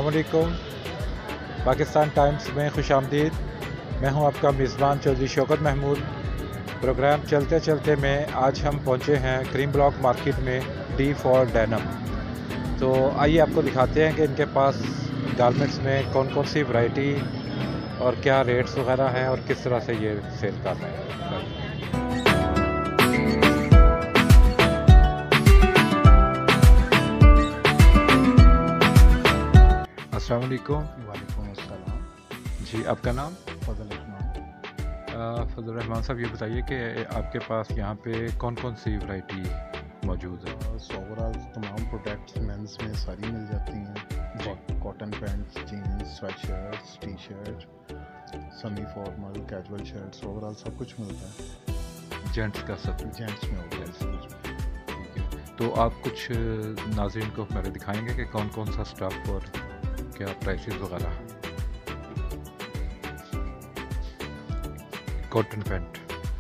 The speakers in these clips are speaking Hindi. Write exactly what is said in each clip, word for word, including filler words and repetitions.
अस्सलामुअलैकुम। पाकिस्तान टाइम्स में खुशामदीद। मैं हूं आपका मेज़बान चौधरी शौकत महमूद। प्रोग्राम चलते चलते में आज हम पहुंचे हैं क्रीम ब्लॉक मार्केट में डी फॉर डेनिम। तो आइए आपको दिखाते हैं कि इनके पास गारमेंट्स में कौन कौन सी वैरायटी और क्या रेट्स वगैरह हैं और किस तरह से ये सेल कर रहे हैं। अस्सलाम वालेकुम। वालेकुम अस्सलाम। जी, आपका नाम? फजल रहमान। फजल रहमान साहब, ये बताइए कि आपके पास यहाँ पे कौन कौन सी वैरायटी मौजूद है? ओवरऑल तमाम प्रोडक्ट्स मेंस में सारी मिल जाती हैं। Cotton pants, jeans, sweat shirts, T shirt, semi formal, casual shirts, overall सब कुछ मिलता है। जेंट्स का सब? जेंट्स में ओवरऑल सब कुछ। ठीक है, तो आप कुछ नाज़रीन को हमारे दिखाएंगे कि कौन कौन सा स्टफ और क्या प्राइसेस वगैरह? कॉटन पैंट,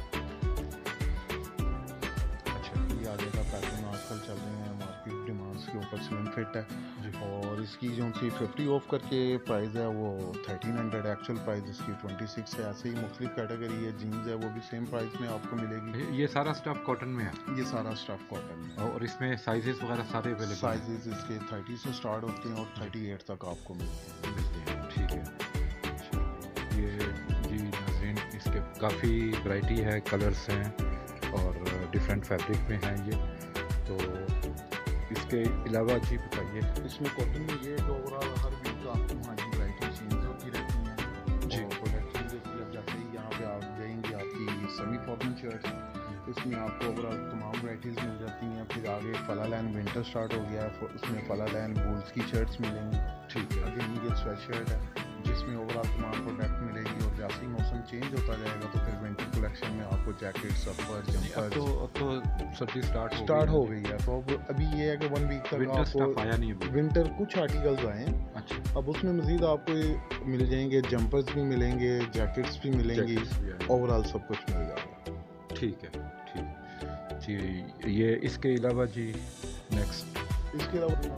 अच्छा, ये आगे का पैटर्न आजकल चल रहे हैं, मार्केट डिमांड्स के ऊपर स्लिम फिट है जी। और इसकी जो सी फिफ्टी ऑफ करके प्राइस है वो थर्टीन हंड्रेड, एक्चुअल प्राइस इसकी ट्वेंटी सिक्स है। ऐसे ही मुख्तलिफ कैटेगरी है, जीन्स है वो भी सेम प्राइस में आपको मिलेगी। ये सारा स्टफ कॉटन में है? ये सारा स्टफ कॉटन में है। और इसमें साइजेस वगैरह सारे अवेलेबल? साइजेस इसके थर्टी से स्टार्ट होते हैं और थर्टी एट तक आपको मिलते हैं। ठीक है, ये जी नाज़रीन, इसके काफ़ी वैरायटी है, कलर्स हैं और डिफरेंट फैब्रिक में हैं ये। तो इसके अलावा जी बताइए। इसमें कॉटन में ये ओवरऑल हर वीक का आपको हमारी वैरायटी चेंज होती रहती हैं जी। प्रोडक्ट चेंज होती है। जैसे ही यहाँ पे आप जाएंगे आपकी सेमी फॉर्मल शर्ट, इसमें आपको ओवरऑल तमाम वैराइटीज़ मिल जाती हैं। फिर आगे फला लैन विंटर स्टार्ट हो गया है, उसमें फला लैन वूल्स की शर्ट्स मिलेंगी। ठीक है, अगेन ये स्वेट शर्ट है जिसमें ओवरऑल तमाम प्रोडक्ट मिलेगी। और जैसे ही मौसम चेंज होता जाएगा तो फिर विंटर कलेक्शन में आपको जैकेट, सफर, जंपर, तो अब तो सर्दी स्टार्ट हो स्टार्ट हो गई है। तो अब अभी ये है कि वन वीक तक विंटर स्टफ आया नहीं है। विंटर कुछ आर्टिकल्स आए हैं। अच्छा, अब उसमें मजीद आपको मिल जाएंगे, जंपर्स भी मिलेंगे, जैकेट्स भी मिलेंगी, ओवरऑल सब कुछ मिल जाएगा। ठीक है, ठीक जी। ये इसके अलावा जी नेक्स्ट, इसके अलावा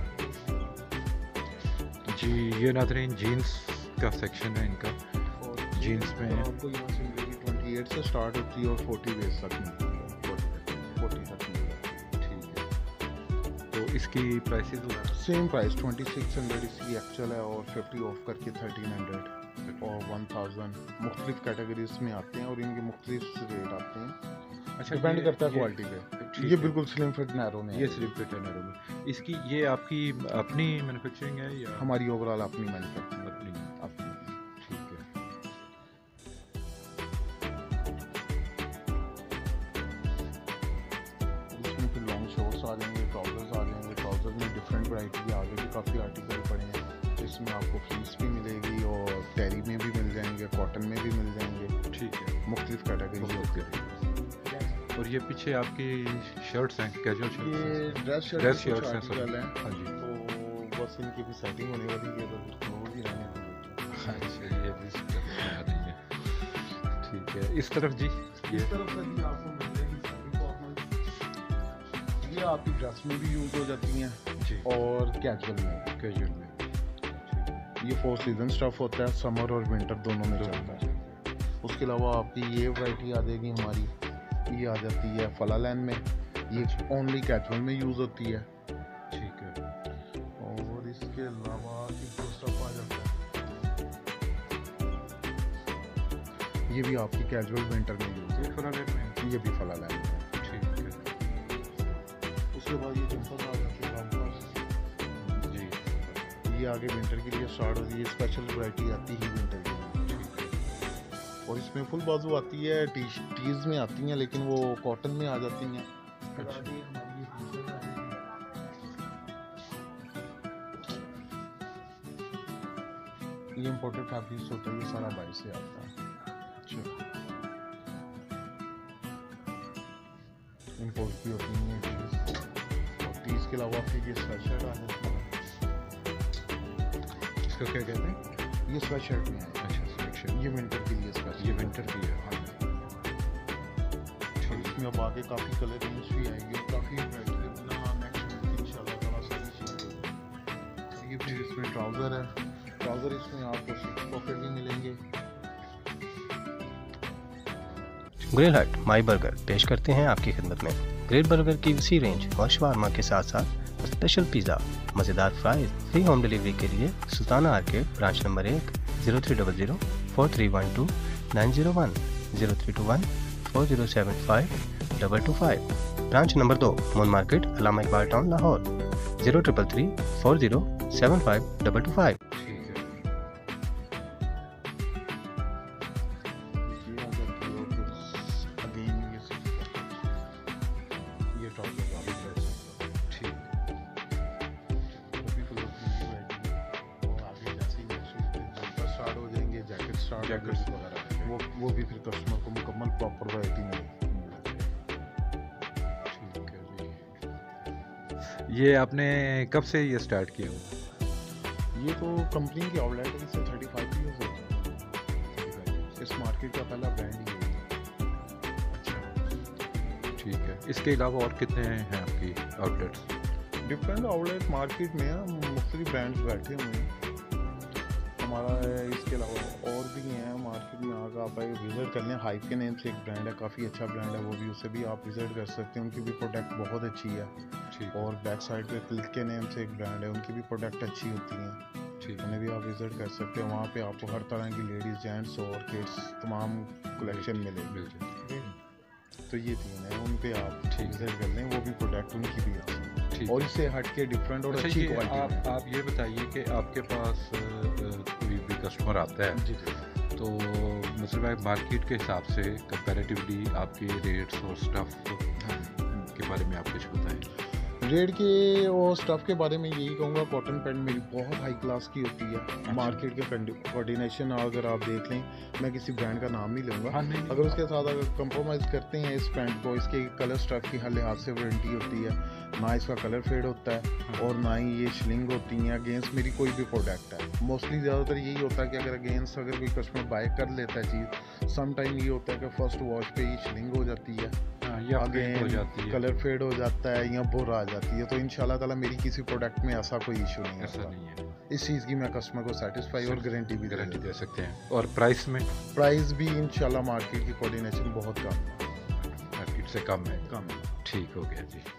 जी ये नाज़रीन जीन्स का सेक्शन है इनका। और जीन्स में आपको यहाँ से मिलेगी ट्वेंटी एट से स्टार्ट होती है और फोर्टी बेस तक मिलती है, फोर्टी तक मिलती है। ठीक है, तो इसकी prices same price twenty six hundred इसकी एक्चुअल है और फिफ्टी ऑफ करके थर्टीन हंड्रेड और वन थाउजेंड मुख्तलिफ कैटेगरीज में आते हैं और इनके मुख्तलिफ रेट आते हैं। अच्छा, डिपेंड करता है क्वालिटी पे। ये बिल्कुल स्लिम फिट नैरो में, ये स्लिम फिट है नैरो में। इसकी ये आपकी अपनी मैन्युफैक्चरिंग है या? हमारी ओवरऑल अपनी मैन्युफैक्चरिंग अपनी अपनी ठीक है। इसमें फिर लॉन्ग शॉर्ट्स आ जाएंगे, ट्राउजर्स आ जाएंगे। ट्राउजर में डिफरेंट वैरायटी आगे भी काफ़ी आर्टिकल पड़े हैं जिसमें आपको फ्लीस भी मिलेगी और टेरी में भी मिल जाएंगे, कॉटन में भी मिल जाएंगे। ठीक है, मुख्तलिफ कैटेगरी होती है। और ये पीछे आपकी शर्ट्स हैं, कैजुअल शर्ट्स? ये ड्रेस शर्ट ड्रेस शर्ट्स हैं सब। हाँ जी, तो बस इनकी भी सेटिंग होने वाली है, तो क्लोज ही रहने वाली है। अच्छा, ये भी आ रही है। ठीक है, इस तरफ जी, इस तरफ से भी आपको मिल जाएगी सेमी फॉर्मल। ये आपकी ड्रेस में भी यूज हो जाती हैं जी और कैजुअल में कैजुअल में। ये फोर सीजन स्टफ होता है, समर और विंटर दोनों में चलता है। उसके अलावा आपकी ये वैरायटी आ जाएगी हमारी, ये आ जाती है फला लैन में। ये ओनली कैजुअल में यूज़ होती है। ठीक है, और इसके अलावा एक दो स्टफ आ जाता है, ये भी आपकी कैजुअल विंटर में यूज़ है। फला लैन में, ये भी फला लैन में। ठीक है, उसके बाद ये जंपर आ जाते हैं जंपर जी, ये आगे विंटर के लिए स्टार्ट होती है। स्पेशल वैरायटी आती है विंटर के लिए और इसमें फुल बाजू आती है, टी टीज में आती हैं लेकिन वो कॉटन में आ जाती हैं। अच्छा, ये इम्पोर्टेड फैब्रिक्स होता है, ये सारा बाहर से आता है। अच्छा, इम्पोर्ट भी होती हैं टीज और टीज के अलावा फिर ये स्वेट शर्ट आ जाता है। इसको क्या कहते हैं? ये स्वेट शर्ट में है। अच्छा, स्वेट शर्ट, ये विंटर के लिए स्पेशल, ये विंटर की है। हाँ, इसमें अब आगे काफ़ी कलर रेंज भी आएगी और काफ़ी वैरायटी अपना नेक्स्ट इंशाल्लाह ताला सारी चीज़ें। की फिर इसमें ट्राउज़र है, ट्राउज़र इसमें आपको सिक्स पॉकेट भी मिलेंगे। ग्रिल हट माई बर्गर पेश करते हैं आपकी खिदमत में ग्रिल बर्गर की वसी रेंज और शवारमा के साथ साथ स्पेशल पिज़्ज़ा, मज़ेदार फ्राइज। फ्री होम डिलीवरी के लिए सुल्ताना आर्केड ब्रांच नंबर एक, zero three double zero four three one two nine zero one, zero three two one four zero seven five double two five. Branch number दो, moon market, Allama Iqbal town, Lahore, zero triple three four zero seven five double two five. Jackets वगैरह वो वो भी फिर कस्टमर को मुकम्मल प्रॉपर वैरायटी मिलेगी। ये आपने कब से ये स्टार्ट किया हुआ? ये तो कंपनी की आउटलेट है, इससे थर्टी फाइव ईयर्स हो गए। इस मार्केट का पहला ब्रांड ही है। अच्छा, ठीक है। इसके अलावा और कितने हैं आपकी आउटलेट्स? डिफरेंट आउटलेट मार्केट में है, मुख्तलिफ ब्रांड्स बैठे हुए हैं हमारा। इसके अलावा और भी हैं मार्केट में, आकर आप विज़िट कर लें। हाइप के नेम से एक ब्रांड है, काफ़ी अच्छा ब्रांड है वो भी, उससे भी आप विज़िट कर सकते हैं। उनकी भी प्रोडक्ट बहुत अच्छी है। और बैक साइड पे क्लिक के नेम से एक ब्रांड है, उनकी भी प्रोडक्ट अच्छी होती हैं। ठीक, उन्हें भी आप विज़िट कर सकते हैं। वहाँ पे आपको हर तरह की लेडीज़, जेंट्स और किड्स तमाम कलेक्शन मिलेगी। तो ये तीन है, उन पे आप विज़िट कर लें, वो भी प्रोडक्ट उनकी भी अच्छी है और इससे हट के डिफरेंट और अच्छा, अच्छी ये क्वालिटी। आप आप ये बताइए कि आपके पास कोई भी कस्टमर आता है जी जी तो मतलब मार्केट के हिसाब से कंपैरेटिवली आपके रेट्स और स्टफ़ के बारे में आप कुछ बताएं। रेट के और स्टफ़ के बारे में यही कहूँगा, कॉटन पैंट मेरी बहुत हाई क्लास की होती है। अच्छा। मार्केट के कोऑर्डिनेशन अगर आप देख लें, मैं किसी ब्रांड का नाम नहीं लूँगा। हाँ, नहीं, अगर उसके साथ अगर कंप्रोमाइज़ करते हैं इस पैंट को, इसके कलर स्टफ़ की हर लिहाज से वारंटी होती है, ना इसका कलर फेड होता है। हाँ। और ना ही ये श्लिंग होती हैं अगेंस्ट मेरी कोई भी प्रोडक्ट है। मोस्टली ज़्यादातर यही होता है कि अगर अगेंस्ट अगर कोई कस्टमर बाय कर लेता है चीज़, सम टाइम ये होता है कि फर्स्ट वॉश पे ही श्लिंग हो जाती है, आगे हो जाती है, कलर फेड हो जाता है या बुर आ जाती है। तो इंशाल्लाह ताला मेरी किसी प्रोडक्ट में ऐसा कोई इशू नहीं है। ऐसा नहीं है। इस चीज़ की मैं कस्टमर को सेटिस्फाई और गारंटी भी गारंटी दे सकते हैं। और प्राइस में? प्राइस भी इंशाल्लाह मार्केट की कोऑर्डिनेशन बहुत कम, मार्केट से कम है। कम है। ठीक हो गया जी।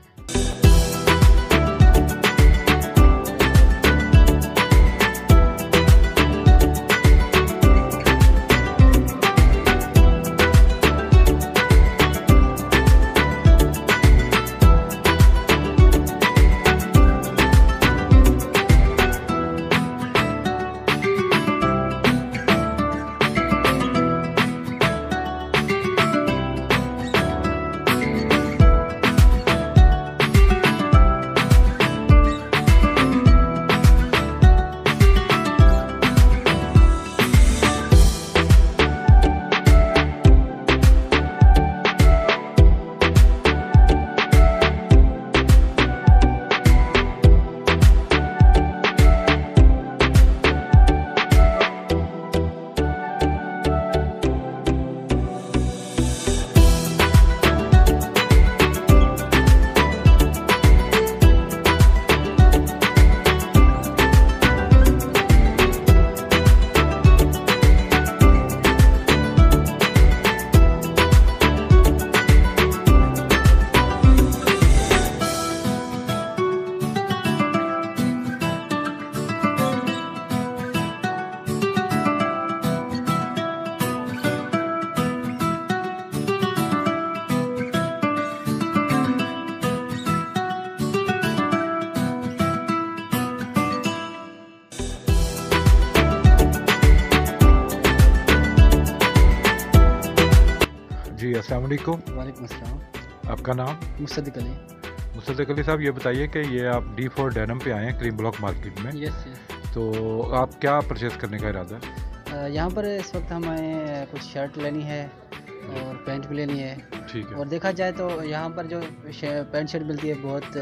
जी अस्सलाम वालेकुम। वालेकुम अस्सलाम। आपका नाम? मुसद्दिक अली। मुसद्दिक अली साहब, ये बताइए कि ये आप डी फोर डेनिम पे आए हैं क्रीम ब्लॉक मार्केट में। Yes yes. तो आप क्या परचेज़ करने का इरादा है? यहाँ पर इस वक्त हमें कुछ शर्ट लेनी है और पैंट भी लेनी है। ठीक है। और देखा जाए तो यहाँ पर जो पैंट शर्ट मिलती है बहुत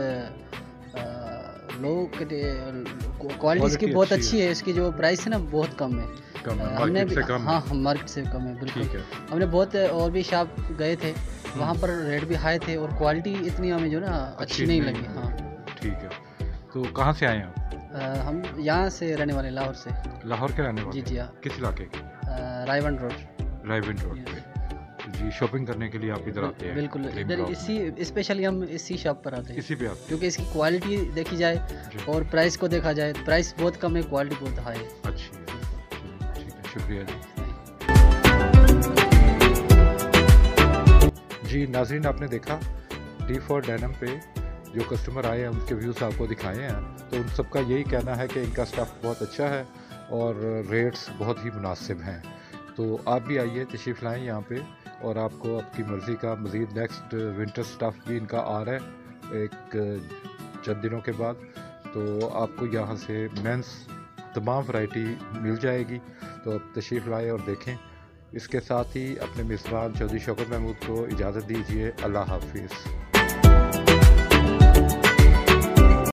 लो क्वालिटी इसकी बहुत अच्छी है। इसकी जो प्राइस है ना बहुत कम है, कम है, हमने मार्केट से कम है। हाँ मार्केट से कम है बिल्कुल। ठीक है। हमने बहुत और भी शॉप गए थे, वहाँ पर रेट भी हाई थे और क्वालिटी इतनी हमें जो ना अच्छी नहीं लगी। हाँ ठीक है। तो कहाँ से आए हैं आप? अ, हम यहाँ से रहने वाले, लाहौर से। लाहौर के रहने वाले? जी जी हाँ। किस इलाके के? अ, रायवन रोड। रायवन रोड पे। जी, शॉपिंग करने के लिए आप इधर आते हैं? बिल्कुल, क्रीम इधर ब्लॉक इसी स्पेशली हम इसी शॉप पर आते हैं, इसी पे आते क्योंकि इसकी क्वालिटी देखी जाए जी। और प्राइस को देखा जाए, प्राइस बहुत कम है, क्वालिटी बहुत हाई है। हैं? अच्छी है, ठीक है, शुक्रिया जी। जी नाजरीन, आपने देखा डी फॉर डेनिम पे जो कस्टमर आए हैं उनके व्यूज़ आपको दिखाए हैं, तो उन सबका यही कहना है कि इनका स्टफ़ बहुत अच्छा है और रेट्स बहुत ही मुनासिब हैं। तो आप भी आइए, तशरीफ़ लाएँ यहाँ पे, और आपको आपकी मर्ज़ी का मज़ीद नेक्स्ट विंटर स्टफ़ भी इनका आ रहा है एक चंद दिनों के बाद, तो आपको यहाँ से मेंस तमाम वैरायटी मिल जाएगी। तो आप तशरीफ़ लाएँ और देखें। इसके साथ ही अपने मेज़बान चौधरी शौकत महमूद को इजाज़त दीजिए। अल्लाह हाफिज़।